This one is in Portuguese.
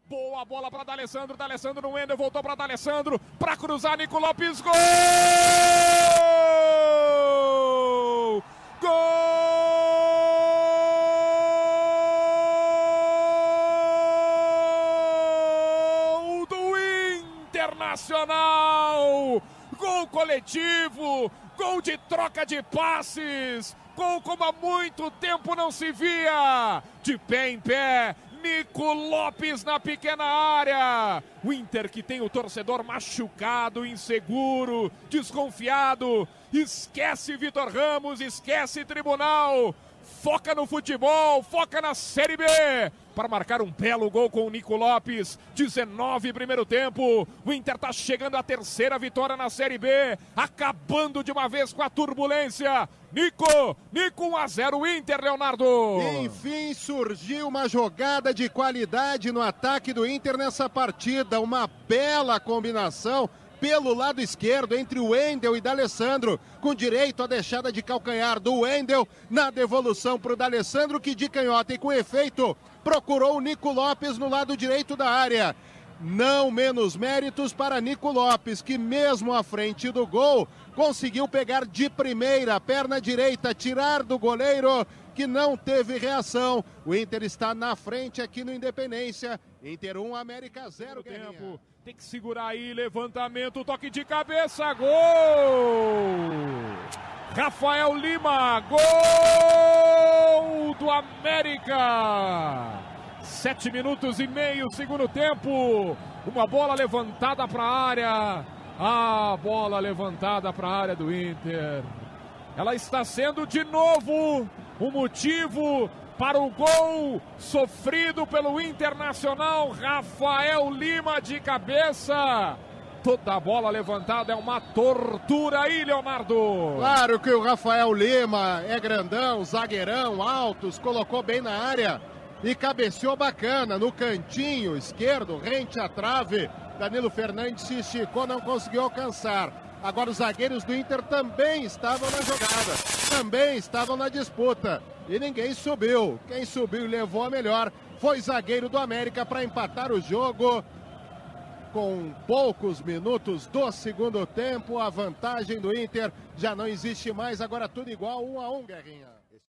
Boa bola para D'Alessandro. D'Alessandro no Wendel. Voltou para D'Alessandro. Para cruzar. Nico Lopes. Gol! Gol do Internacional! Gol coletivo! Gol de troca de passes! Gol como há muito tempo não se via! De pé em pé! Nico Lopes na pequena área. O Inter que tem o torcedor machucado, inseguro, desconfiado. Esquece Vitor Ramos, esquece Tribunal. Foca no futebol, foca na Série B. Para marcar um belo gol com o Nico Lopes. 19 primeiro tempo. O Inter está chegando à terceira vitória na Série B. Acabando de uma vez com a turbulência. Nico 1-0 Inter, Leonardo. Enfim, surgiu uma jogada de qualidade no ataque do Inter nessa partida. Uma bela combinação pelo lado esquerdo entre o Wendel e D'Alessandro, com direito à deixada de calcanhar do Wendel, na devolução para o D'Alessandro, que de canhota e com efeito procurou o Nico Lopes no lado direito da área. Não menos méritos para Nico Lopes, que mesmo à frente do gol, conseguiu pegar de primeira, perna direita, tirar do goleiro, que não teve reação. O Inter está na frente aqui no Independência. Inter 1, América 0. Tempo. Tem que segurar aí, levantamento, toque de cabeça, gol! Rafael Lima, gol do América! 7 minutos e meio, segundo tempo. Uma bola levantada para a área. A bola levantada para a área do Inter. Ela está sendo de novo o motivo para o gol sofrido pelo Internacional. Rafael Lima de cabeça. Toda a bola levantada é uma tortura aí, Leonardo. Claro que o Rafael Lima é grandão, zagueirão, altos, colocou bem na área e cabeceou bacana no cantinho esquerdo, rente à trave. Danilo Fernandes se esticou, não conseguiu alcançar. Agora os zagueiros do Inter também estavam na jogada, também estavam na disputa. E ninguém subiu. Quem subiu e levou a melhor foi zagueiro do América para empatar o jogo. Com poucos minutos do segundo tempo, a vantagem do Inter já não existe mais. Agora tudo igual, 1-1, Guerrinha.